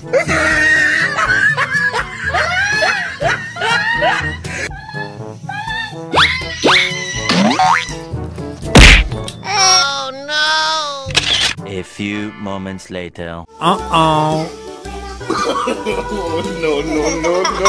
Oh no! A few moments later. Uh-oh. No, no, no, no.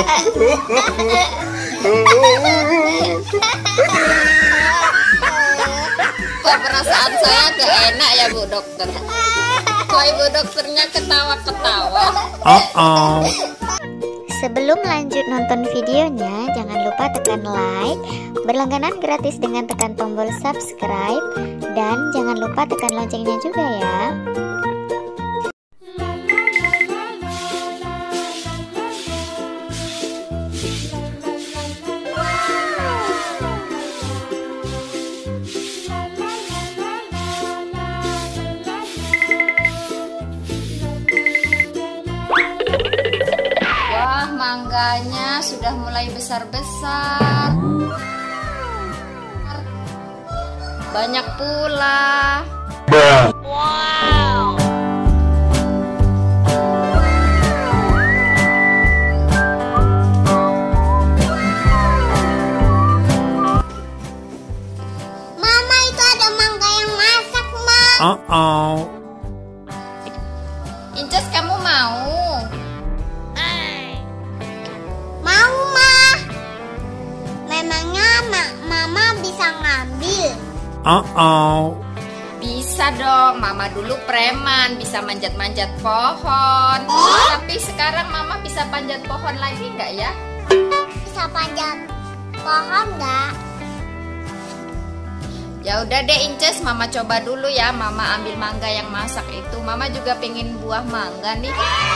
Kok perasaan saya gak enak ya Bu Dokter? Kok Ibu Dokternya ketawa-ketawa? Uh-oh. Sebelum lanjut nonton videonya, jangan lupa tekan like, berlangganan gratis dengan tekan tombol subscribe, dan jangan lupa tekan loncengnya juga ya. Mangganya sudah mulai besar-besar. Banyak pula. Wow. Mama, itu ada mangga yang masak, Ma. Uh-oh. Inces, kamu mau? Mau, Ma. Memangnya Mama bisa ngambil? Uh-oh. Bisa dong, Mama dulu preman, bisa manjat-manjat pohon. Tapi sekarang Mama bisa panjat pohon lagi nggak ya? Bisa panjat pohon nggak? Ya udah deh Inces, Mama coba dulu ya. Mama ambil mangga yang masak itu. Mama juga pengen buah mangga nih.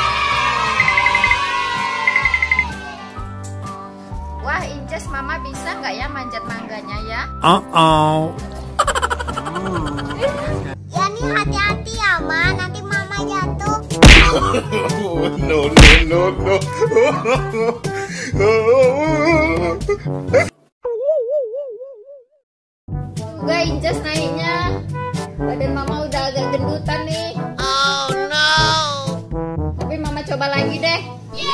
Wah Inces, Mama bisa nggak ya manjat mangganya ya? Uh-oh. Ya nih, hati-hati ya, Ma. Nanti Mama jatuh. No, no, no, no. Enggak Inces naiknya. Badan Mama udah agak gendutan nih. Oh no. Tapi Mama coba lagi deh.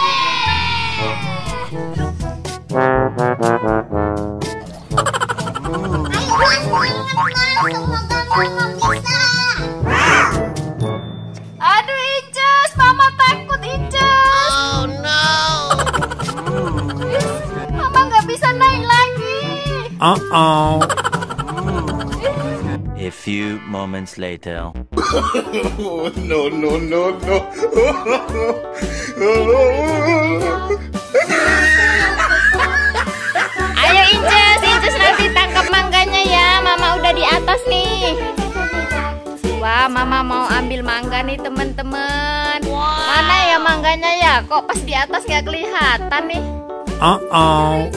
Aduh Inces, Mama takut Inces. Oh no. Mama nggak bisa naik lagi. Uh-oh. A few moments later. No, no, no, no. Ayo Inces, Inces nanti tangkap mangganya ya. Mama udah di atas nih. Wah, Mama mau ambil mangga nih teman-teman. Mana ya mangganya ya? Kok pas di atas nggak kelihatan nih? Uh-oh.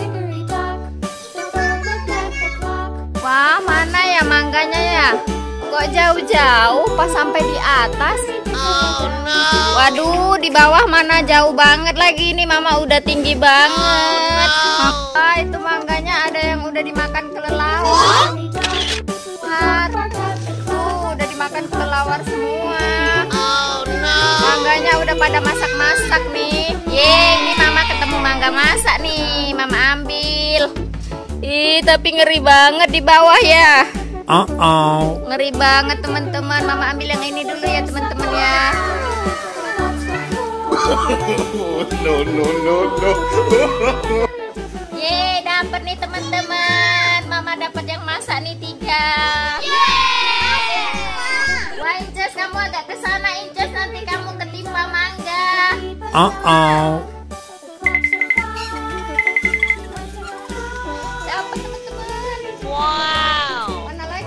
Wah, mana ya mangganya ya? Kok jauh-jauh pas sampai di atas? Oh no. Waduh, di bawah mana jauh banget lagi nih. Mama udah tinggi banget. Ah, itu mangganya ada yang udah dimakan kelelawar. Wah, tuh udah dimakan kelelawar semua. Oh no. Mangganya udah pada masak-masak nih. Yeay, ini Mama ketemu mangga masak nih. Mama ambil. Ih, tapi ngeri banget di bawah ya. Uh-oh. Ngeri banget teman-teman. Mama ambil yang ini dulu ya teman-teman ya. No, no, no, no. Yeay, dapet nih teman-teman. Mama dapat yang masak nih 3. Wah Inces, kamu agak ke sana Inces, nanti kamu ketimpa mangga. Uh-oh. Dapat teman-teman. Wow. Mana lagi?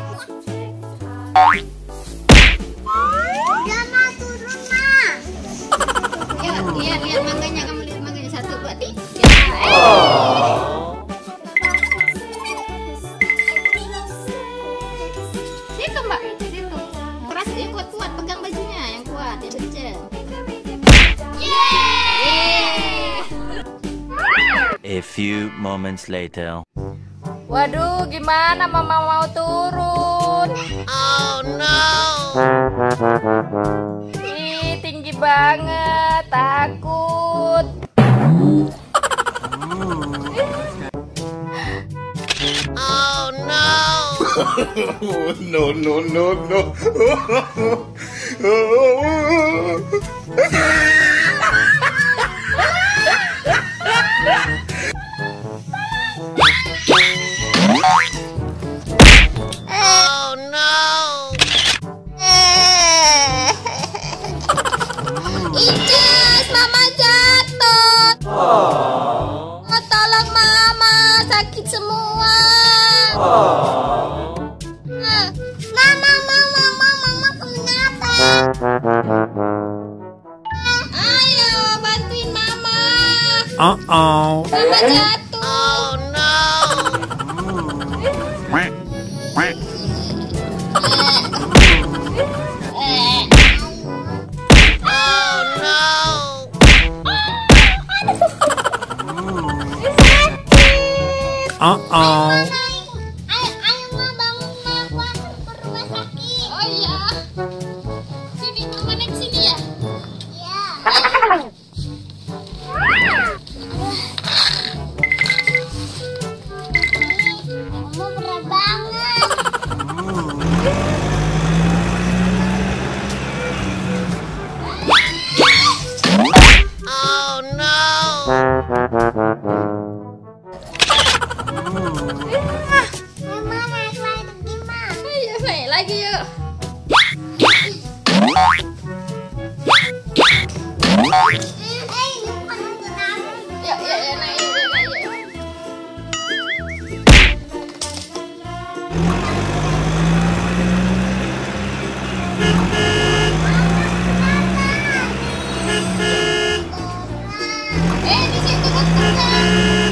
Udah, Ma, turun, Ma. Ya, lihat mangganya, kamu lihat mangganya 1, 2, 3. Situ Mbak, situ. Keras, kuat-kuat, pegang bajunya yang kuat, yang kenceng. A few moments later. Waduh, gimana Mama mau turun? Oh no. Ih, tinggi banget. takut. Oh no, no, no, no. Oh no. Ijaz, mama jatuh. Oh, tolong mama, sakit semua. Mama kenapa? Ayo bantuin mama. Uh-oh. Mama jatuh. Oh no. Uh-oh. Ayo ma, bangun ma, aku akan ke rumah sakit. Oh iya. Sini mama naik sini ya. Iya. Mama berat banget. Oh no. Mama naik lagi ma. Ayo naik lagi yuk. Yuk naik yuk. Di situ dokter.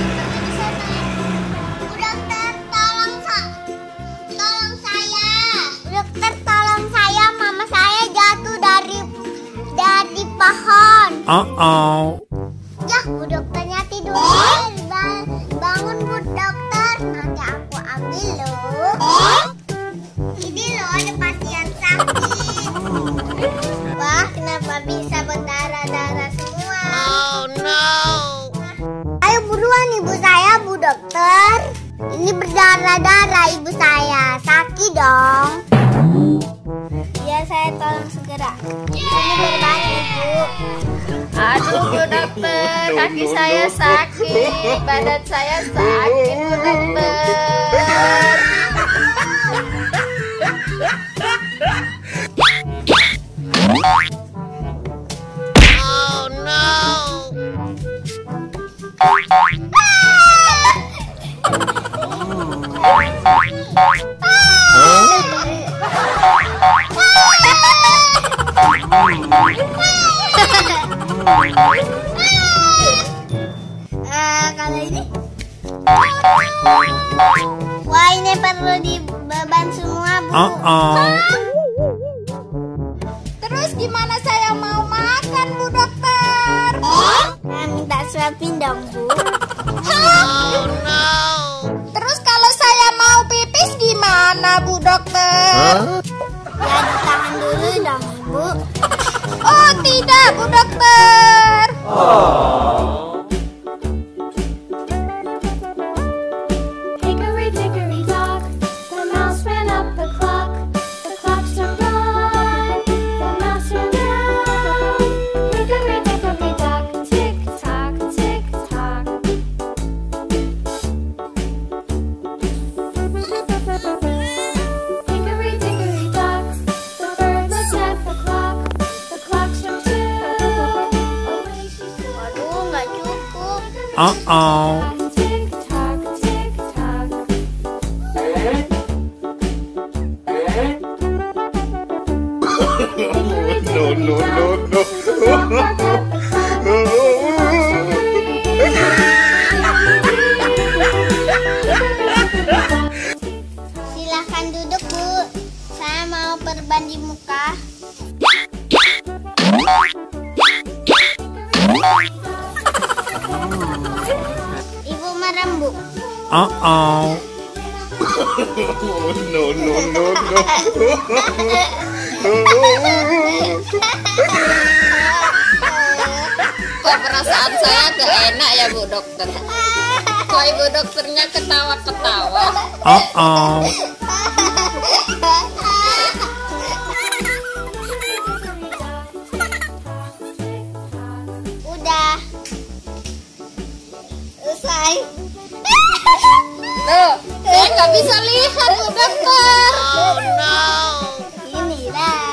Dokter tolong saya. Dokter tolong saya, mama saya jatuh dari pohon. Uh-oh. Ya, Bu dokternya tidur. Bangun Bu dokter, nanti aku ambil loh. Ini loh ada pasien sakit. Wah, kenapa bisa berdarah-darah semua? Oh no. Ayo buruan ibu saya, Bu dokter. Ini berdarah-darah ibu saya. Sakit dong. Ya, saya tolong segera. Ini berbahaya, Bu. Aduh, Bu dokter, kaki saya sakit, badan saya sakit, Bu dokter. Oh no. Kalau ini, wah ini perlu dibeban semua Bu. Uh-oh. Terus gimana saya mau makan Bu dokter? Minta suapin dong Bu. Oh no. Terus kalau saya mau pipis gimana Bu dokter? Ya ditahan dulu dong Ibu. Oh tidak Bu dokter. Hickory dickory dock, the mouse ran up the clock. The clock struck one, the mouse ran down. Hickory dickory dock, tick tock, tick tock. Hickory dickory dock, the bird looked at the clock. The clock struck two, away she flew. Waduh nggak cukup. Uh-oh. Tick tock, tick tock. No, no, no, no. Silahkan duduk Bu. Saya mau perban di muka. Ibu merem Bu. Uh-oh. No, no, no, no. Kok perasaan saya gak enak ya Bu Dokter? Kok Ibu Dokternya ketawa-ketawa? Uh-oh. Udah selesai. Tuh, saya nggak bisa lihat Bu Dokter. Oh no. Ini lah.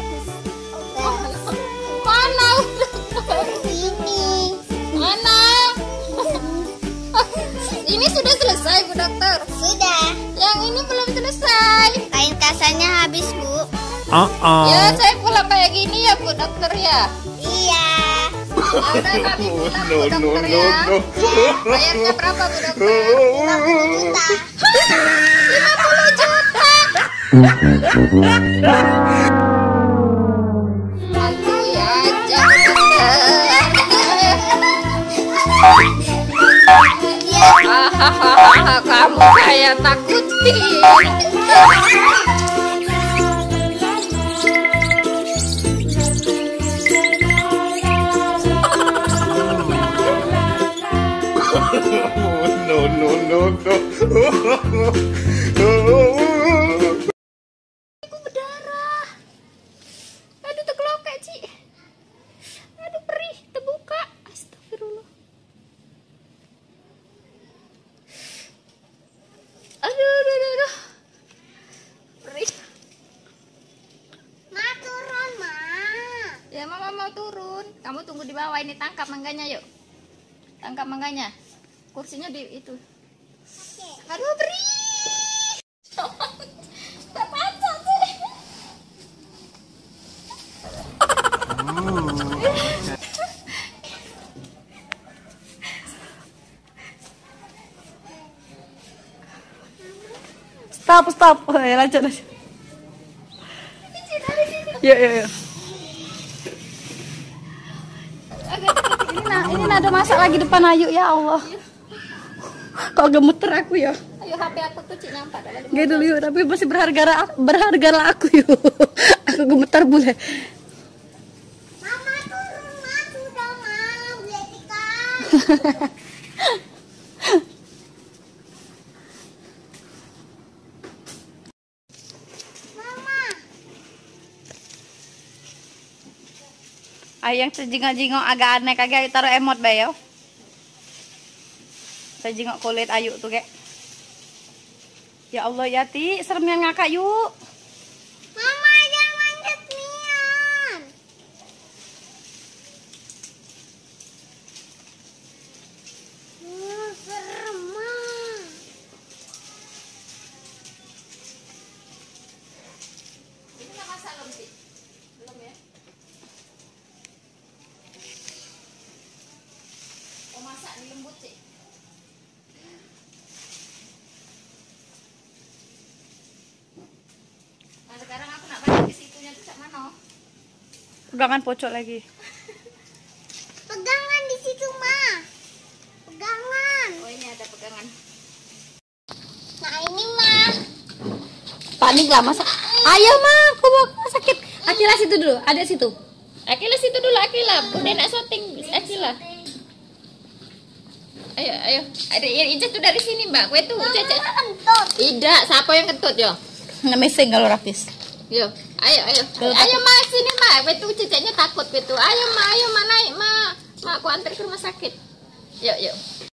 Mana Bu Dokter? Ini. Mana? Ini sudah selesai Bu Dokter. Sudah. Yang ini belum selesai. Kain kasarnya habis, Bu. Uh-oh. Ya, saya pulang kayak gini ya Bu Dokter ya. Iya. Udah kami pulang Bu No, no, Dokter no, ya. no. Bayarnya berapa Bu Dokter? 50 juta. 50 juta. Lalu ya aja Bu Dokter. Hahaha, kamu kayak takutin. No, no, no, no. Aku berdarah. Aduh, terkelokek, Ci. Aduh, perih, terbuka. Astagfirullah. Aduh. Perih. Ma turun, Ma. Ya, Mama mau turun. Kamu tunggu di bawah, ini tangkap mangganya, yuk. Tangkap mangganya. Kursinya di itu. Aduh, perih. Tak patah sih. Stop. Lanjut. Yuk. Ini nada masak lagi depan Ayu, ya Allah. Kok gemeter aku ya? Ayo, HP aku tuh Cik nyampak dalam. Gak dulu yuk, tapi masih berharga lah aku yuk. Aku gemetar boleh. Mama turun, Ma. Sudah, Ma. Boleh ikan. Mama. Ayo yang sejingok-jingok agak aneh kagak taruh emot bayo. Saya jingok kulit Ayu tuh kek. Ya Allah ya Ti, seremnya ngakak yuk. Mama jangan manjat Mian. Serem, Ma. Ini nggak masak belum sih? Belum ya? Oh, masak di lembut sih. Nah, sekarang aku nak balik ke situnya tuh cak mana? Pegangan pocok lagi. Pegangan di situ, Ma. Pegangan. Oh, ini ada pegangan. Nah, ini, Ma. Panik lah masak. Ayo Ma, aku mau sakit. Akila situ dulu, ada situ. Akila situ dulu, Akila. Udah nak syuting, Akila. Ayo. Ada Ija tuh dari sini, Mbak. Kue tuh, Caca. Tidak, siapa yang kentut, yo? Nggak meseng kalau rapis. Yo, ayo. Ayo, Ma, sini, Ma. Kue tuh ceceknya takut, kue tuh. Ayo, Ma, naik, Ma. Ma, aku antar ke rumah sakit. Yuk.